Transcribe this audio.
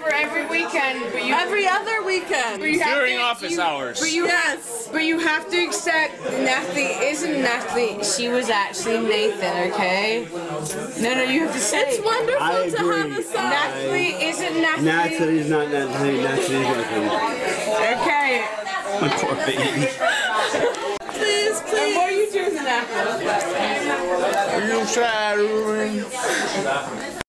for every weekend, but you Every other weekend. During office hours. But you have to accept Natalie isn't Natalie. She was actually Nathan, okay? No, you have to say. It's wonderful to have a son. Natalie isn't Natalie. Natalie's not Natalie. Natalie's Nathan. Okay. My poor baby. Please. What are you doing, Natalie? Are you sad, Ruben?